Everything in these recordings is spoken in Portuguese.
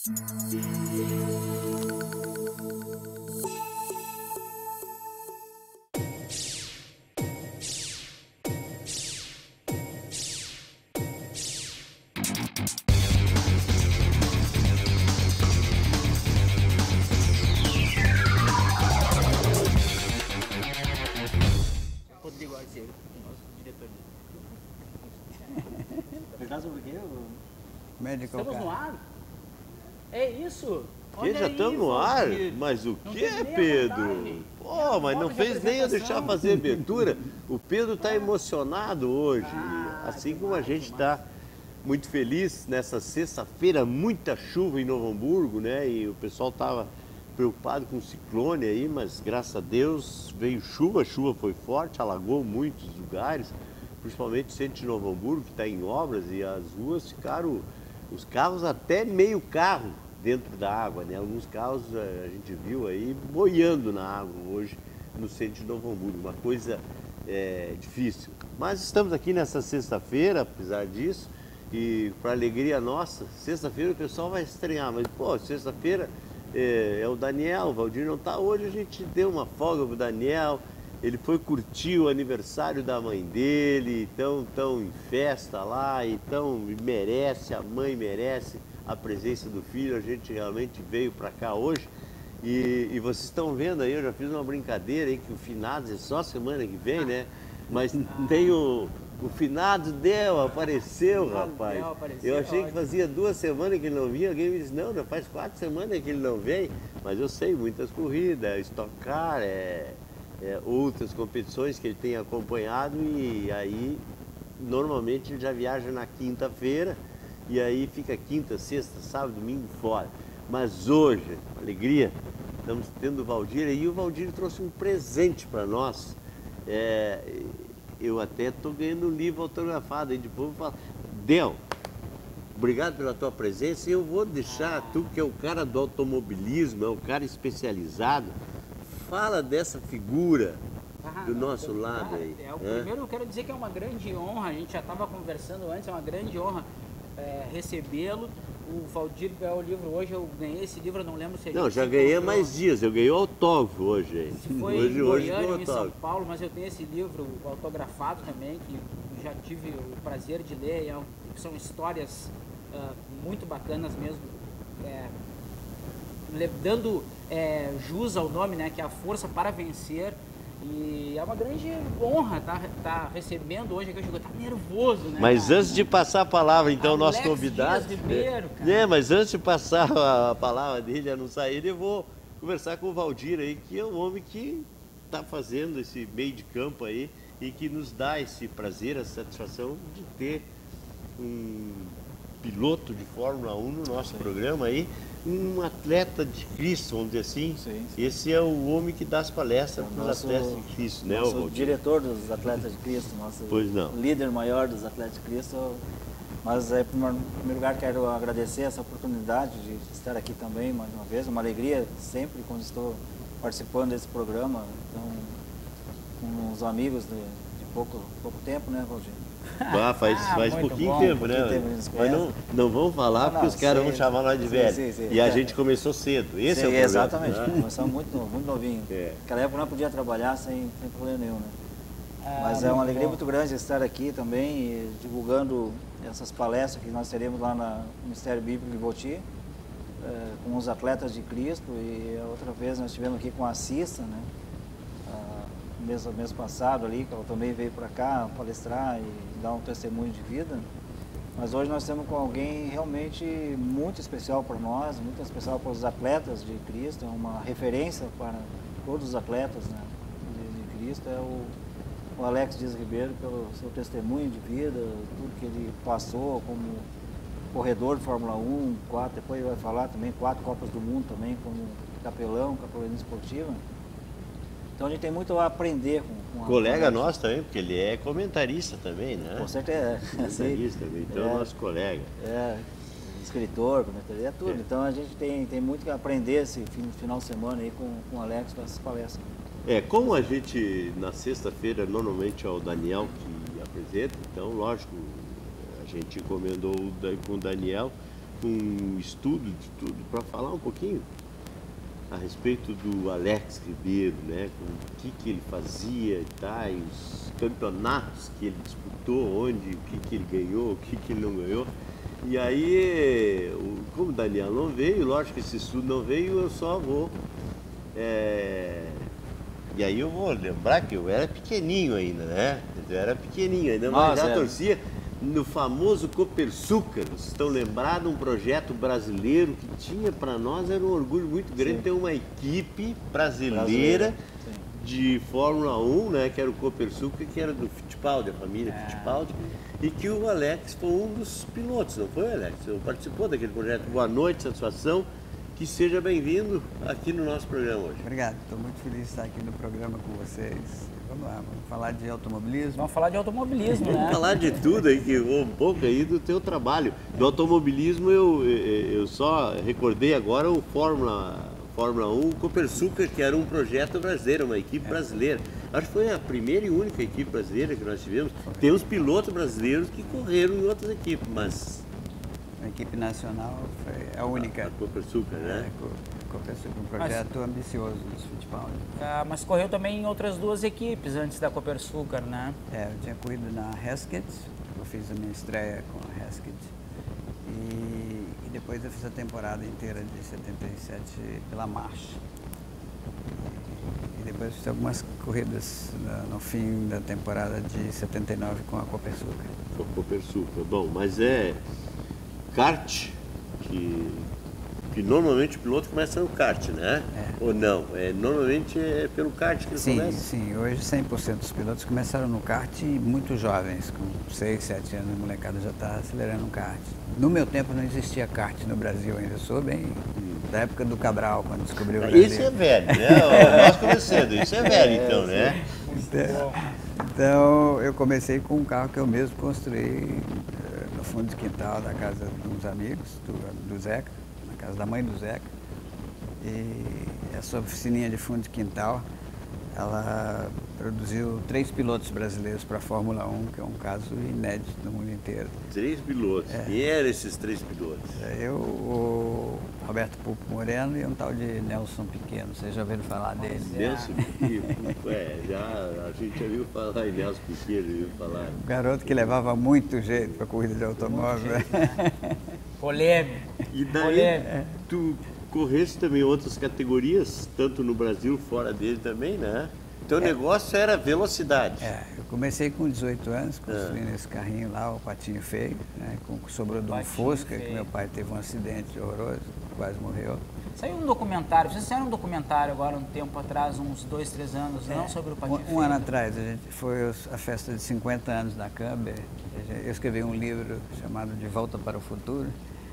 Rodrigo Arceiro, nosso diretor. Perguntar sobre o quê? Medical Estamos no car. ar? É isso? Que já estamos no ar? Mas o que, Pedro? Pô, mas não fez nem eu deixar fazer abertura. O Pedro está emocionado hoje, assim como a gente está muito feliz nessa sexta-feira, muita chuva em Novo Hamburgo, né? E o pessoal estava preocupado com o ciclone aí, mas graças a Deus veio chuva, a chuva foi forte, alagou muitos lugares, principalmente o centro de Novo Hamburgo, que está em obras, e as ruas ficaram, os carros até meio carro dentro da água, né? Alguns carros a gente viu aí boiando na água hoje no centro de Novo Hamburgo, uma coisa difícil. Mas estamos aqui nessa sexta-feira, apesar disso, e para alegria nossa, sexta-feira o pessoal vai estranhar, mas pô, sexta-feira é o Daniel, o Valdir não está hoje, a gente deu uma folga pro Daniel, ele foi curtir o aniversário da mãe dele, então em festa lá, então merece, a mãe merece a presença do filho, a gente realmente veio para cá hoje e vocês estão vendo aí, eu já fiz uma brincadeira aí que o Finados é só semana que vem, né? Mas tem o Finados apareceu, rapaz. Eu achei que fazia 2 semanas que ele não vinha, alguém me disse, não, já faz 4 semanas que ele não vem, mas eu sei, muitas corridas, Stock Car, outras competições que ele tem acompanhado e aí normalmente ele já viaja na quinta-feira e aí fica quinta, sexta, sábado, domingo fora. Mas hoje, alegria, estamos tendo o Valdir e o Valdir trouxe um presente para nós. Eu até estou ganhando um livro autografado aí de povo fala, Del, obrigado pela tua presença e eu vou deixar, tu que é o cara do automobilismo, é um cara especializado, fala dessa figura do nosso lado aí. Primeiro eu quero dizer que é uma grande honra, a gente já estava conversando antes, é uma grande honra recebê-lo. O Valdir ganhou o livro hoje, eu ganhei esse livro, eu não lembro se a gente... Não, já ganhei há mais dias, eu ganhei o autógrafo hoje. Se foi em Goiânia, em São Paulo, mas eu tenho esse livro autografado também, que já tive o prazer de ler, são histórias muito bacanas mesmo, dando jus ao nome, né, que é A Força para Vencer. E é uma grande honra estar recebendo hoje aqui. Eu estou nervoso, né? Mas antes de passar a palavra, então, ao nosso Alex convidado. Dias Ribeiro, cara. Mas antes de passar a palavra dele, a não sair, eu vou conversar com o Valdir aí, que é um homem que está fazendo esse meio de campo aí e que nos dá esse prazer, essa satisfação de ter um piloto de Fórmula 1 no nosso programa aí. Um atleta de Cristo, vamos dizer assim. Sim. Esse é o homem que dá as palestras para os atletas de Cristo, né? Nosso diretor dos atletas de Cristo, nosso líder maior dos atletas de Cristo. Mas, em primeiro lugar, quero agradecer essa oportunidade de estar aqui também, mais uma vez. Uma alegria sempre quando estou participando desse programa. Então, com os amigos de pouco tempo, né, Valdir? Faz pouquinho tempo, né? Mas não vamos falar porque os caras vão chamar nós de velho. E a gente começou cedo. Esse é o problema. Exatamente. Né? Começamos muito novinho. Naquela época não podia trabalhar sem problema nenhum, né? Mas é uma alegria muito grande estar aqui também, divulgando essas palestras que nós teremos lá no Ministério Bíblico de Voti, com os atletas de Cristo. E a outra vez nós estivemos aqui com a Cissa, né? Mês passado ali, que ela também veio para cá palestrar e dar um testemunho de vida. Mas hoje nós estamos com alguém realmente muito especial para nós, muito especial para os atletas de Cristo, é uma referência para todos os atletas, né, de Cristo, é o Alex Dias Ribeiro, pelo seu testemunho de vida, tudo que ele passou como corredor de Fórmula 1, depois ele vai falar também, 4 Copas do Mundo também, como capelania esportiva. Então a gente tem muito a aprender com colega nosso também, porque ele é comentarista também, né? Com certeza. Comentarista também, então é nosso colega. Escritor, comentarista, tudo. Então a gente tem muito que aprender esse final de semana aí com o Alex com essas palestras. Como a gente, na sexta-feira, normalmente é o Daniel que apresenta, então, lógico, a gente encomendou com o Daniel, um estudo de tudo para falar um pouquinho a respeito do Alex Ribeiro, né? Com o que ele fazia e os campeonatos que ele disputou, onde, o que ele ganhou, o que ele não ganhou. E aí, como o Daniel não veio, lógico que esse estudo não veio, eu só vou... E aí eu vou lembrar que eu era pequenininho ainda, né? Eu era pequenininho ainda, mas já torcia no famoso Copersucar. Vocês estão lembrados? Um projeto brasileiro que tinha para nós, era um orgulho muito grande ter uma equipe brasileira de Fórmula 1, né? Que era o Copersucar, que era do Fittipaldi, a família Fittipaldi. E que o Alex foi um dos pilotos, não foi, Alex? Você participou daquele projeto. Boa noite, satisfação. Que seja bem-vindo aqui no nosso programa hoje. Obrigado, estou muito feliz de estar aqui no programa com vocês. Vamos lá, vamos falar de automobilismo. Vamos falar de automobilismo, né? Vamos falar de tudo aí, um pouco aí do teu trabalho. Do automobilismo eu só recordei agora o Fórmula 1 Copersucar, que era um projeto brasileiro, uma equipe brasileira. Acho que foi a primeira e única equipe brasileira que nós tivemos. Temos pilotos brasileiros que correram em outras equipes, mas... A equipe nacional foi a única. A Copersucar, né? Copersucar, um projeto ambicioso dos Fittipaldi. Mas correu também em outras duas equipes antes da Copersucar, né? Eu tinha corrido na Hesketh, eu fiz a minha estreia com a Hesketh. E depois eu fiz a temporada inteira de 77 pela March. E depois fiz algumas corridas no fim da temporada de 79 com a Copersucar. Com a Copersucar, bom, mas kart, que normalmente o piloto começa no kart, né? Ou não? Normalmente é pelo kart que ele começa? Sim, hoje 100% dos pilotos começaram no kart muito jovens, com 6, 7 anos, a molecada já está acelerando o kart. No meu tempo não existia kart no Brasil ainda, eu sou bem da época do Cabral, quando descobriu o Brasil. Isso é velho, né? Nós começando, isso é velho então, né? Então eu comecei com um carro que eu mesmo construí no fundo de quintal da casa de uns amigos, do Zeca, na casa da mãe do Zeca. E essa oficininha de fundo de quintal, ela produziu 3 pilotos brasileiros para a Fórmula 1, que é um caso inédito no mundo inteiro. 3 pilotos? Quem eram esses 3 pilotos? Eu, o Roberto Pulpo Moreno e um tal de Nelson Pequeno. Vocês já ouviram falar dele? Nelson Pequeno? A gente já viu falar em Nelson Pequeno, viu falar. Um garoto que levava muito jeito para corrida de automóvel. Polêmico. E daí tu corresse também outras categorias, tanto no Brasil, fora dele também, né? Teu negócio era velocidade. Eu comecei com 18 anos, construindo esse carrinho lá, o Patinho Feio, né? Sobrou de um Fusca, que meu pai teve um acidente horroroso, quase morreu. Saiu um documentário, vocês fizeram um documentário agora, um tempo atrás, uns 2, 3 anos, não sobre o Patinho Feio? Um ano atrás, foi a festa de 50 anos da Camber. Eu escrevi um livro chamado De Volta para o Futuro,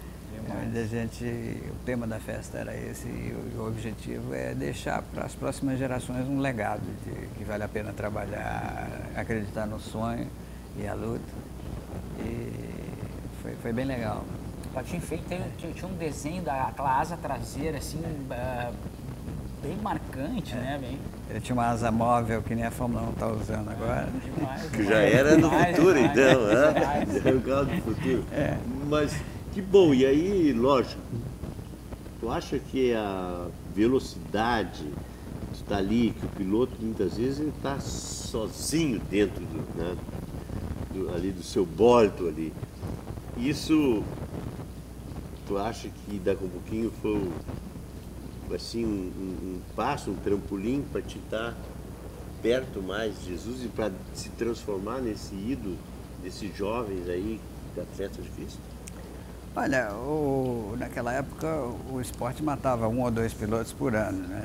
onde o tema da festa era esse, e o objetivo é deixar para as próximas gerações um legado de que vale a pena trabalhar, acreditar no sonho e a luta. E foi bem legal. O Patinho Feio tinha um desenho daquela asa traseira, assim, bem marcante, né? Ele tinha uma asa móvel que nem a Fórmula 1 está usando agora. Demais, que já era do futuro, então, né? Era o carro do futuro. Mas... Que bom, e aí, lógico, tu acha que a velocidade que está ali, que o piloto muitas vezes ele está sozinho dentro ali do seu bordo ali, isso tu acha que daqui a um pouquinho foi assim um passo, um trampolim para te estar perto mais de Jesus e para se transformar nesse ídolo desses jovens aí, atletas de Cristo? Olha, naquela época o esporte matava 1 ou 2 pilotos por ano, né?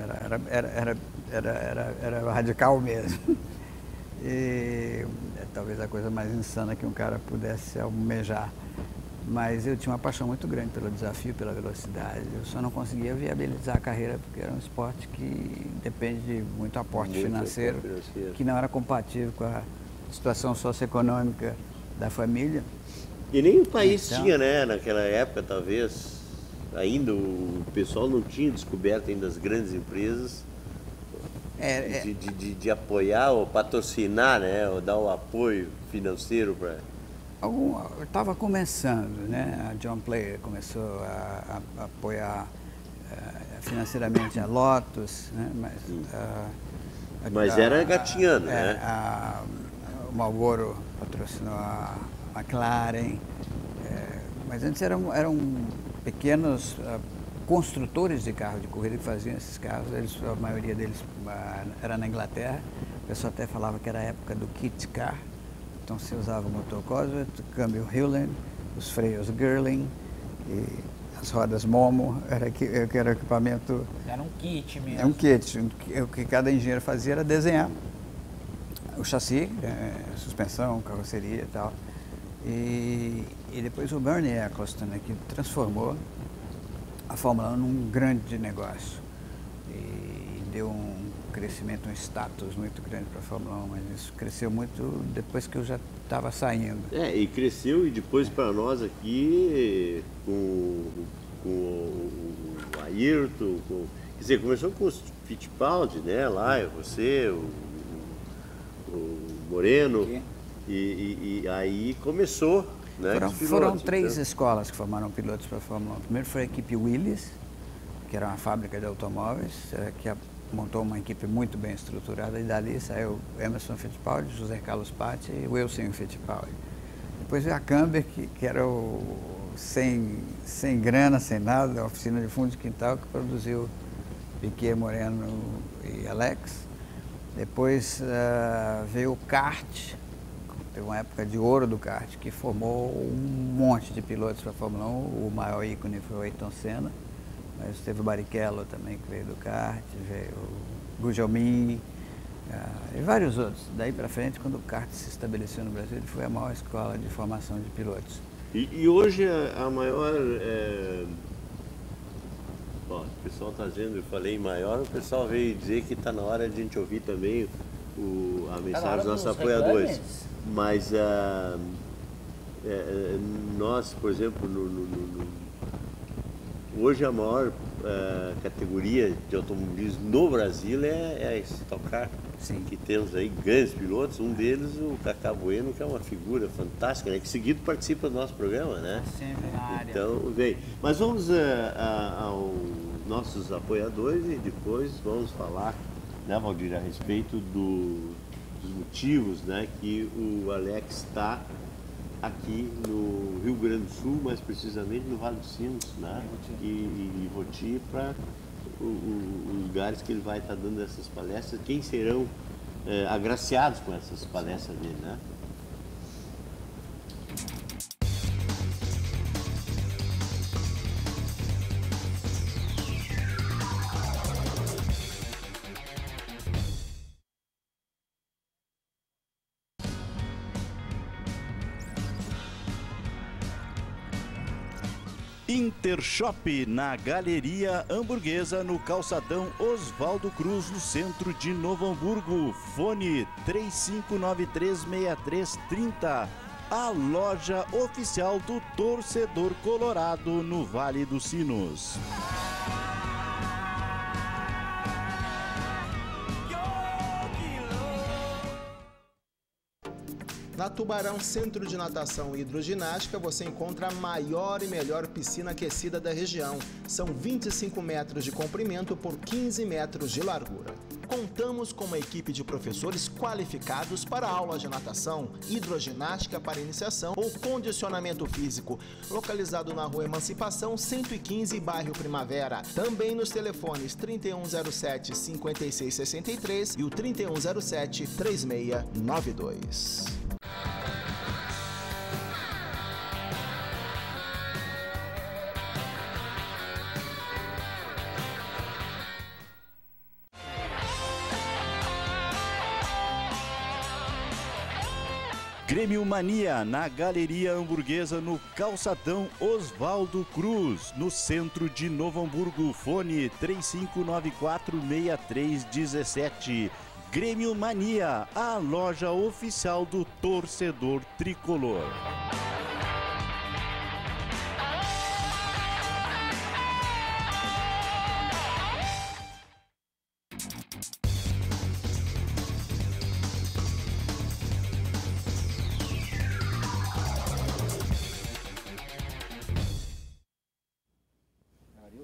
Era radical mesmo. E talvez a coisa mais insana que um cara pudesse almejar. Mas eu tinha uma paixão muito grande pelo desafio, pela velocidade. Eu só não conseguia viabilizar a carreira porque era um esporte que depende de muito aporte financeiro, que não era compatível com a situação socioeconômica da família. E nem o país tinha, né? Naquela época, talvez, ainda o pessoal não tinha descoberto ainda as grandes empresas de apoiar ou patrocinar, né? Ou dar o apoio financeiro para Estava começando, né? A John Player começou a apoiar financeiramente a Lotus, né? Mas era gatinhando, né? O Marlboro patrocinou a McLaren, mas antes eram pequenos construtores de carro de corrida que faziam esses carros. A maioria deles era na Inglaterra. O pessoal até falava que era a época do kit car. Então você usava o motor Cosworth, o câmbio Hewland, os freios Girling e as rodas Momo. Era o equipamento. Era um kit mesmo. É um kit. O que cada engenheiro fazia era desenhar o chassi, suspensão, carroceria e tal. E depois o Bernie Eccleston, né, que transformou a Fórmula 1 num grande negócio. E deu um crescimento, um status muito grande para a Fórmula 1, mas isso cresceu muito depois que eu já estava saindo. E cresceu, e depois para nós aqui, com o Ayrton, quer dizer, começou com os Fittipaldi, né, lá, você, o Moreno, e aí começou, né? Foram 3 escolas que formaram pilotos para a Fórmula 1. Primeiro foi a equipe Willis, que era uma fábrica de automóveis, que montou uma equipe muito bem estruturada, e dali saiu Emerson Fittipaldi, José Carlos Patti e Wilson Fittipaldi. Depois veio a Camber, que era sem grana, sem nada, a oficina de fundo de quintal, que produziu Piquet, Moreno e Alex. Depois veio o kart, teve uma época de ouro do kart, que formou um monte de pilotos para a Fórmula 1. O maior ícone foi o Ayrton Senna, mas teve o Barrichello também, que veio do kart, veio o Gugelmin e vários outros. Daí para frente, quando o kart se estabeleceu no Brasil, ele foi a maior escola de formação de pilotos. E hoje a maior... Bom, o pessoal está dizendo, eu falei maior, o pessoal veio dizer que está na hora de a gente ouvir também a mensagem dos nossos apoiadores. Mas nós, por exemplo, hoje a maior categoria de automobilismo no Brasil é a Stock Car. Sim. Que temos aí grandes pilotos, um deles o Cacá Bueno, que é uma figura fantástica, né? Que seguido participa do nosso programa, né? Sempre na área. Então, vem. Mas vamos aos nossos apoiadores e depois vamos falar, né, Valdir, a respeito dos motivos, né, que o Alex está aqui no Rio Grande do Sul, mais precisamente no Vale dos Sinos, né? E Roti, para os lugares que ele vai estar dando essas palestras, quem serão agraciados com essas palestras dele, né? Intershop, na Galeria Hamburguesa, no calçadão Oswaldo Cruz, no centro de Novo Hamburgo. Fone 35936330. A loja oficial do torcedor colorado no Vale dos Sinos. Na Tubarão Centro de Natação e Hidroginástica, você encontra a maior e melhor piscina aquecida da região. São 25 metros de comprimento por 15 metros de largura. Contamos com uma equipe de professores qualificados para aulas de natação, hidroginástica para iniciação ou condicionamento físico, localizado na Rua Emancipação 115, bairro Primavera. Também nos telefones 3107-5663 e o 3107-3692. Grêmio Mania, na Galeria Hamburguesa, no calçadão Oswaldo Cruz, no centro de Novo Hamburgo. Fone 3594-6317. Grêmio Mania, a loja oficial do torcedor tricolor.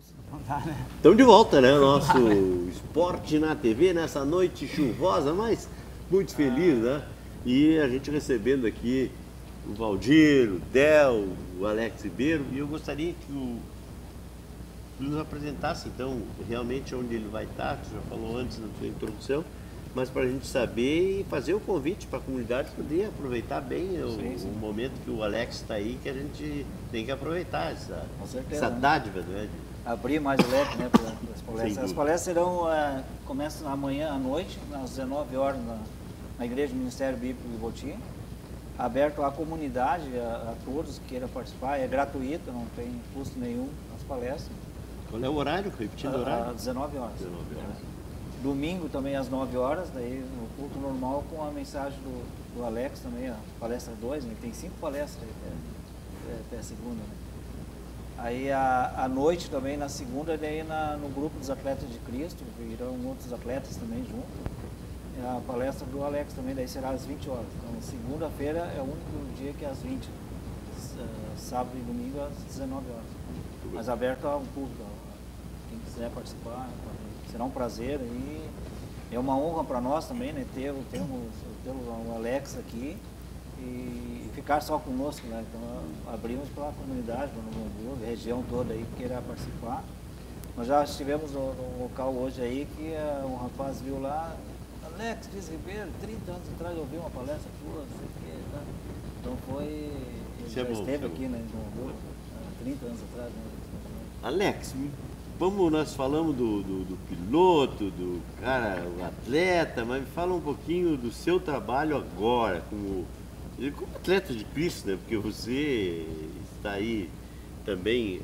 Deus. Não dá, né? Estamos de volta, né? Nosso Esporte na TV, nessa noite chuvosa, mas muito feliz, né? E a gente recebendo aqui o Valdir, o Del, o Alex Ribeiro, e eu gostaria que o nos apresentasse, então, realmente onde ele vai estar, que você já falou antes na sua introdução, mas para a gente saber e fazer o convite para a comunidade poder aproveitar bem o momento que o Alex está aí, que a gente tem que aproveitar essa dádiva, né? Abrir mais o leque, né, para as palestras. As palestras serão, começam amanhã à noite, às 19 horas, na Igreja do Ministério Bíblico de Votim, aberto à comunidade, a todos que queiram participar, é gratuito, não tem custo nenhum as palestras. Qual é o horário? Repetindo o horário? Às 19 horas. 19 horas. Domingo também às 9 horas, daí no culto normal com a mensagem do Alex também, a palestra 2, né? Tem 5 palestras até a segunda, né? Aí à noite também, na segunda, daí no grupo dos atletas de Cristo, virão outros atletas também junto. A palestra do Alex também, daí será às 20 horas. Então segunda-feira é o único dia que é às 20, sábado e domingo às 19 horas. Mas aberto ao público, quem quiser participar, será um prazer e é uma honra para nós também, né, ter o Alex aqui e ficar só conosco, né? Então abrimos para a comunidade, para Novo Hamburgo, a região toda aí que queira participar. Nós já estivemos no local hoje aí que um rapaz viu lá, Alex Dias Ribeiro, 30 anos atrás eu ouvi uma palestra tua, não sei o que, tá? Então ele já esteve aqui, né, em Novo Hamburgo, 30 anos atrás, né? Alex, nós falamos do piloto, do cara, o atleta, mas me fala um pouquinho do seu trabalho agora, como atleta de Cristo, né? Porque você está aí também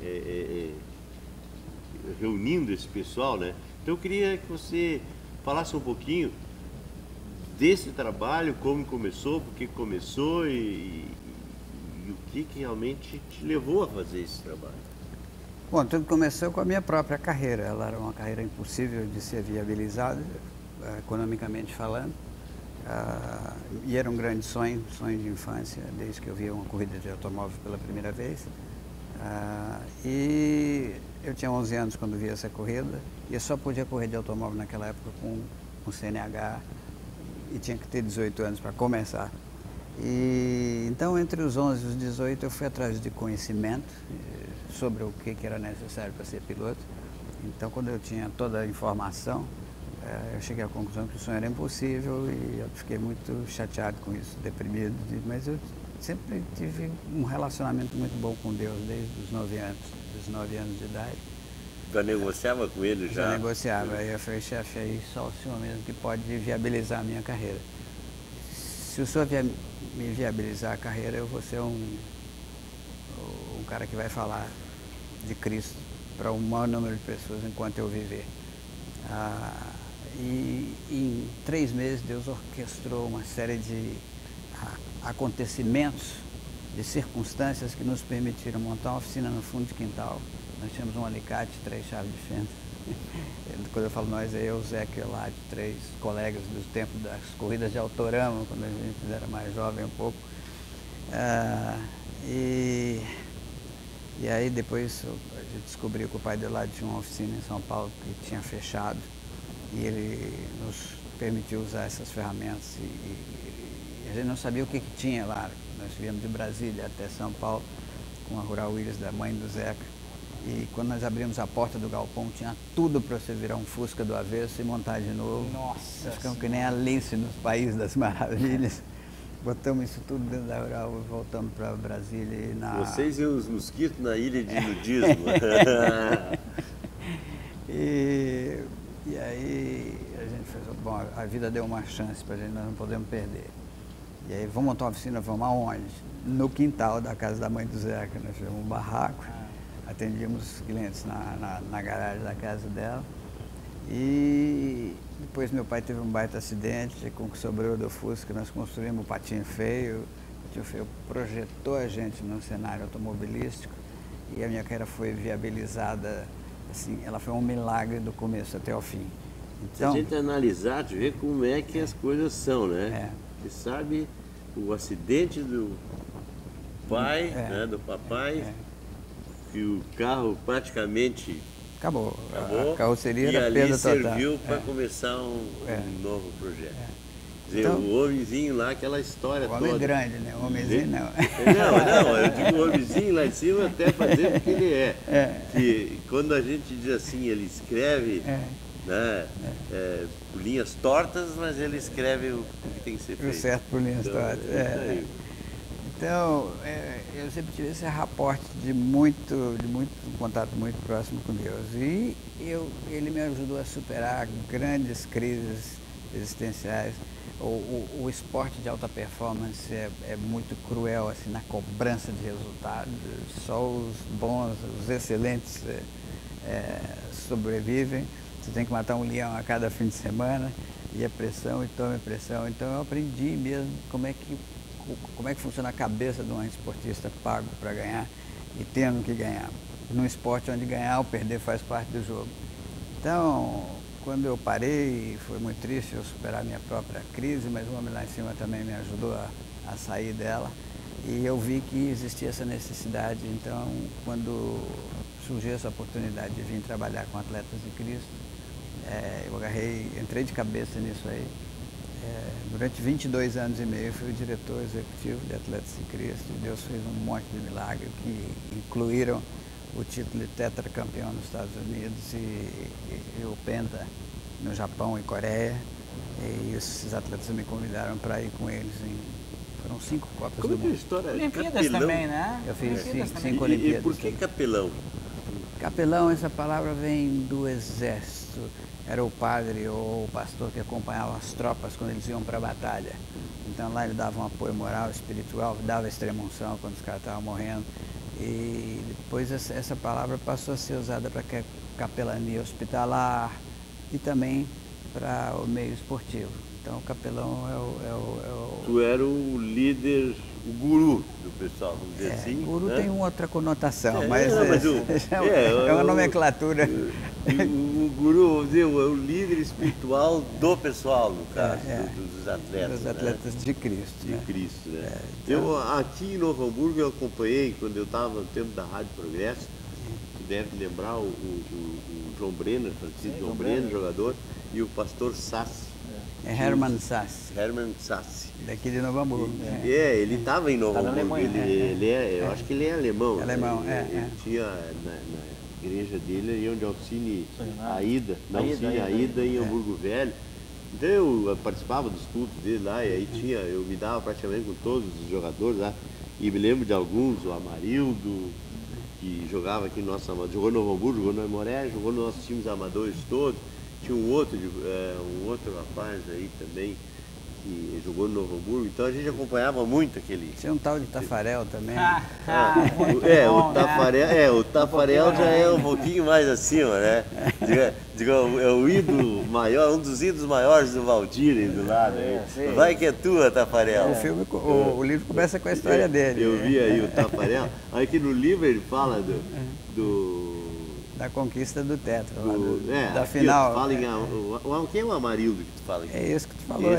reunindo esse pessoal, né? Então eu queria que você falasse um pouquinho desse trabalho, como começou, por que começou e o que realmente te levou a fazer esse trabalho. Bom, tudo começou com a minha própria carreira. Ela era uma carreira impossível de ser viabilizada, economicamente falando. E era um grande sonho de infância, desde que eu via uma corrida de automóvel pela primeira vez. E eu tinha 11 anos quando vi essa corrida, e eu só podia correr de automóvel naquela época com CNH, e tinha que ter 18 anos para começar. E então, entre os 11 e os 18, eu fui atrás de conhecimento sobre o que era necessário para ser piloto. Então, quando eu tinha toda a informação, eu cheguei à conclusão que o sonho era impossível e eu fiquei muito chateado com isso, deprimido. Mas eu sempre tive um relacionamento muito bom com Deus, desde os 9 anos de idade. Já negociava com ele já? Já negociava. Aí eu falei, chefe, aí só o senhor mesmo que pode viabilizar a minha carreira. Se o senhor me viabilizar a carreira, eu vou ser um cara que vai falar de Cristo para o maior número de pessoas enquanto eu viver. E em 3 meses Deus orquestrou uma série de acontecimentos, de circunstâncias que nos permitiram montar uma oficina no fundo de quintal. Nós tínhamos um alicate, 3 chaves de fenda. Quando eu falo nós, é eu, o Zé, que é lá, 3 colegas do tempo das corridas de autorama, quando a gente era mais jovem um pouco. E aí depois a gente descobriu que o pai dele lá tinha uma oficina em São Paulo que tinha fechado, e ele nos permitiu usar essas ferramentas e a gente não sabia o que tinha lá. Nós viemos de Brasília até São Paulo com a Rural Williams da mãe do Zeca, e quando nós abrimos a porta do galpão tinha tudo para você virar um Fusca do avesso e montar de novo. Nossa, nós ficamos que nem Alice nos Países das Maravilhas. Botamos isso tudo dentro da Rural e voltamos para Brasília. Vocês e os mosquitos na ilha de nudismo. E aí a gente fez, bom, a vida deu uma chance para a gente, nós não podemos perder. E aí, vamos montar uma oficina, vamos aonde? No quintal da casa da mãe do Zeca, nós fizemos um barraco, atendíamos os clientes na garagem da casa dela. E depois meu pai teve um baita acidente, com o que sobrou do Fusca, nós construímos o Patinho Feio. O Patinho Feio projetou a gente no cenário automobilístico e a minha carreira foi viabilizada, assim, ela foi um milagre do começo até o fim. Então, se a gente analisar, de ver como é que as coisas são, né? Você sabe o acidente do pai, né, do papai, que o carro praticamente Acabou. Acabou. A carroceria e era ali perda total. serviu para começar um novo projeto. Quer dizer, Então, o homenzinho lá, aquela história o homem toda. grande, né? O homenzinho não. Não, eu digo o homenzinho lá em cima até fazer o que ele é. Que quando a gente diz assim, ele escreve, né, por linhas tortas, mas ele escreve o que tem que ser feito. O certo por linhas Então, tortas. é isso aí. Então, eu sempre tive esse raporte de muito contato muito próximo com Deus. E ele me ajudou a superar grandes crises existenciais. O esporte de alta performance é muito cruel assim, na cobrança de resultados. Só os bons, os excelentes sobrevivem. Você tem que matar um leão a cada fim de semana. E a pressão, e tome pressão. Então eu aprendi mesmo como é que funciona a cabeça de um esportista pago para ganhar e tendo que ganhar. Num esporte onde ganhar ou perder faz parte do jogo. Então, quando eu parei, foi muito triste eu superar a minha própria crise, mas o homem lá em cima também me ajudou a sair dela. E eu vi que existia essa necessidade. Então, quando surgiu essa oportunidade de vir trabalhar com Atletas de Cristo, eu entrei de cabeça nisso aí. Durante 22 anos e meio fui o diretor executivo de Atletas de Cristo e Deus fez um monte de milagres que incluíram o título de tetracampeão nos Estados Unidos e o penta no Japão e Coreia. E esses atletas me convidaram para ir com eles foram 5 Copas Como do que é a Mundo. história? Olimpíadas Capelão. também, né? Eu fiz Olimpíadas também. 5 E Olimpíadas. por que capelão? Capelão, essa palavra vem do exército. Era o padre ou o pastor que acompanhava as tropas quando eles iam para a batalha. Então lá ele dava um apoio moral, espiritual, dava extrema-unção quando os caras estavam morrendo. E depois essa palavra passou a ser usada para capelania hospitalar e também para o meio esportivo. Então o capelão é o... Tu era o líder, o guru do pessoal, vamos dizer assim. Guru né? tem uma outra conotação, mas é uma nomenclatura. O guru, vamos dizer, é o líder espiritual do pessoal, no caso, dos atletas. Dos atletas, né? De Cristo. De né? Cristo, né? Então... Eu, aqui em Novo Hamburgo, eu acompanhei, quando eu estava no tempo da Rádio Progresso, tu deve lembrar o João Brenner, Francisco João Brenner, jogador, e o pastor Sassi. Hermann Sassi. Hermann Sassi. Daqui de Novo Hamburgo. Ele estava em Novo Hamburgo. Alemanha, Eu acho que ele é alemão. Alemão, né? Ele tinha na igreja dele, iam de Alcine Aida, Aida em Hamburgo Velho. Então eu participava dos cultos dele lá, e aí eu me dava praticamente com todos os jogadores lá. E me lembro de alguns, o Amarildo, que jogava aqui no nosso amador, jogou no Novo Hamburgo, jogou no Aimoré, jogou nos nossos times amadores todos. Tinha um outro rapaz aí também que jogou no Novo Hamburgo, então a gente acompanhava muito aquele... Tinha um tal de Tafarel também. O Tafarel já é um pouquinho mais acima, né? É o ídolo maior, um dos ídolos maiores do Valdir aí do lado. Vai que é tua, Tafarel. O livro começa com a história dele. Eu vi aí o Tafarel. Aí que no livro ele fala da conquista do tetra, da aqui, final. Fala quem é o Amarildo que tu fala aqui? É isso que tu falou.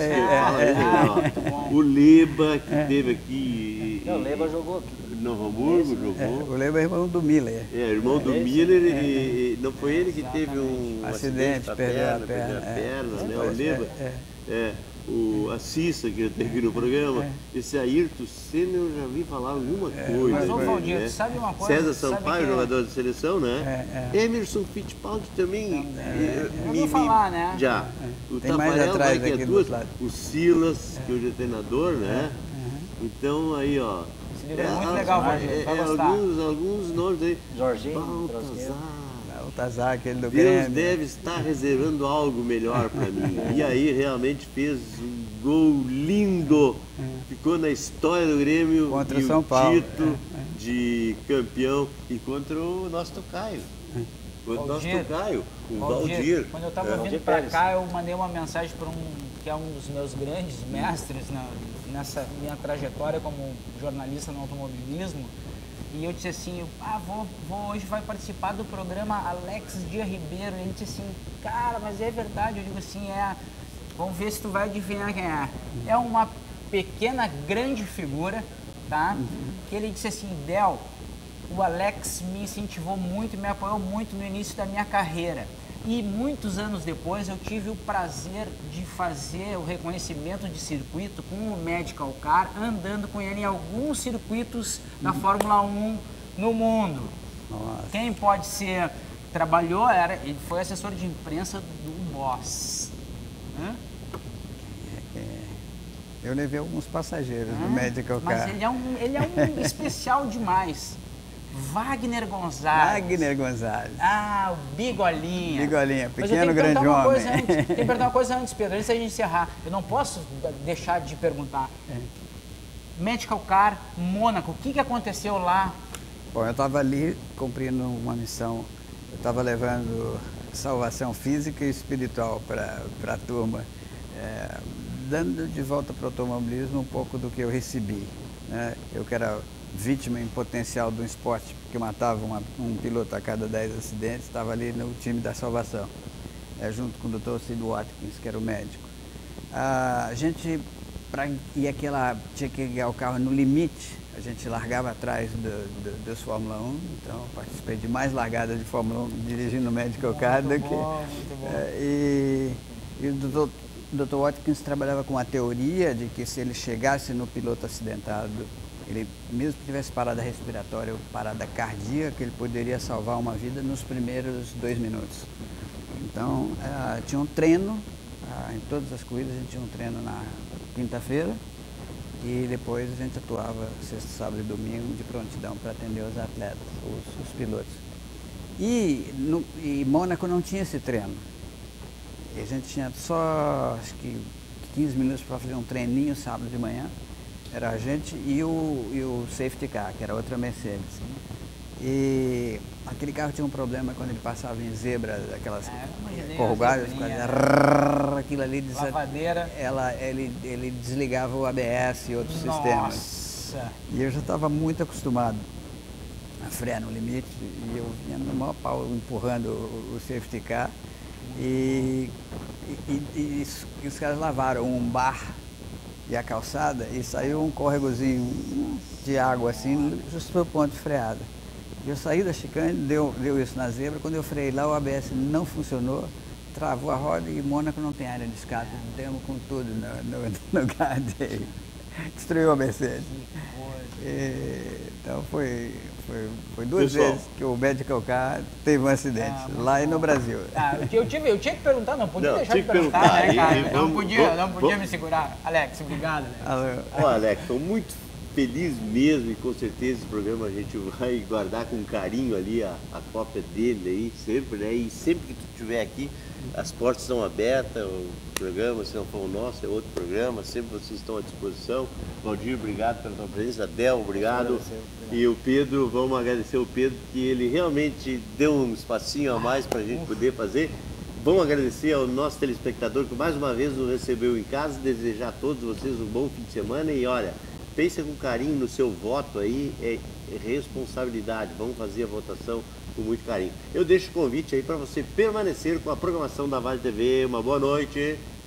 O Leba, que teve aqui. O Leba jogou aqui. Novo Hamburgo, jogou. O Leba é irmão do Miller. Irmão do Miller, e não foi ele que teve um acidente na perna, perdeu a perna, né? O Leba. A Cissa, que teve aqui no programa, esse Ayrton Senna eu já vi falar alguma coisa. Mas, Valdir, sabe uma coisa? César Sampaio, jogador de seleção, né? Emerson Fittipaldi também. Me falar, né? Já. O Tem mais Tafarel, atrás que é aqui duas. do lado. O Silas, que hoje é treinador, né? Então aí, ó. Esse livro é muito legal, Valdir. Vai gostar. Alguns nomes aí. Jorginho, Baltazar, aquele do Deus Grêmio. deve estar reservando algo melhor para mim. E aí realmente fez um gol lindo. Ficou na história do Grêmio Contra e o São Paulo. título de campeão e contra o nosso tocaio. O Valdir. Quando eu estava vindo para cá, eu mandei uma mensagem para que é um dos meus grandes mestres nessa minha trajetória como jornalista no automobilismo. E eu disse assim, hoje vai participar do programa Alex Dia Ribeiro. E ele disse assim, cara, mas é verdade. Eu digo assim, vamos ver se tu vai adivinhar quem é. É uma pequena, grande figura, tá? Que ele disse assim, Del, o Alex me incentivou muito, me apoiou muito no início da minha carreira. E muitos anos depois eu tive o prazer de fazer o reconhecimento de circuito com o Medical Car, andando com ele em alguns circuitos da Fórmula 1 no mundo. Nossa. Quem pode ser, trabalhou, ele foi assessor de imprensa do Boss. Hã? Eu levei alguns passageiros do Medical Car. Mas ele é um especial demais. Wagner Gonzalez. Wagner Gonzalez. Ah, o Bigolinha. Bigolinha, Mas eu pequeno tenho que grande perguntar uma homem. coisa antes, tenho que perguntar uma coisa antes, Pedro, antes da gente encerrar. Eu não posso deixar de perguntar. Medical Car, Mônaco, o que aconteceu lá? Bom, eu estava ali cumprindo uma missão. Eu estava levando salvação física e espiritual para a turma, dando de volta para o automobilismo um pouco do que eu recebi, né? Eu que era vítima em potencial do esporte, que matava um piloto a cada 10 acidentes, estava ali no time da salvação, junto com o Dr. Sid Watkins, que era o médico. A gente, tinha que ligar o carro no limite, a gente largava atrás dos Fórmula 1, então participei de mais largadas de Fórmula 1 dirigindo o Medical Car do que... Muito bom. E o Dr. Watkins trabalhava com a teoria de que se ele chegasse no piloto acidentado, ele, mesmo que tivesse parada respiratória ou parada cardíaca, ele poderia salvar uma vida nos primeiros 2 minutos. Então, tinha um treino, em todas as corridas a gente tinha um treino na quinta-feira e depois a gente atuava sexta, sábado e domingo de prontidão para atender os atletas, os pilotos. E Mônaco não tinha esse treino. E a gente tinha só, acho que 15 minutos para fazer um treininho sábado de manhã. Era a gente e o safety car, que era outra Mercedes. E aquele carro tinha um problema quando ele passava em zebra, aquelas corrugadas, aquilo ali, lavadeira. Ele desligava o ABS e outros sistemas. E eu já estava muito acostumado a frear no limite, e eu vinha no maior pau empurrando o safety car. E os caras lavaram um bar e a calçada e saiu um córregozinho de água assim, justo para o ponto de freada. Eu saí da chicane, deu isso na zebra, quando eu freiei lá o ABS não funcionou, travou a roda e Mônaco não tem área de escape, demos com tudo no guarda-reio. Destruiu a Mercedes. Então foi 2 vezes que o Medical Car teve um acidente, lá e no Brasil. Eu tinha que perguntar, não podia deixar de perguntar, né, cara? Não podia me segurar. Alex, obrigado. Alex. Alex, estou muito feliz mesmo e com certeza esse programa a gente vai guardar com carinho ali a cópia dele aí, sempre, né? E sempre que tu estiver aqui, as portas estão abertas, o programa, se não for o nosso, é outro programa, sempre vocês estão à disposição. Valdir, obrigado pela tua presença. Del, obrigado. E o Pedro, vamos agradecer o Pedro, que ele realmente deu um espacinho a mais para a gente poder fazer. Vamos agradecer ao nosso telespectador que mais uma vez nos recebeu em casa, desejar a todos vocês um bom fim de semana e olha, pense com carinho no seu voto aí, é responsabilidade, vamos fazer a votação com muito carinho. Eu deixo o convite aí para você permanecer com a programação da Vale TV. Uma boa noite.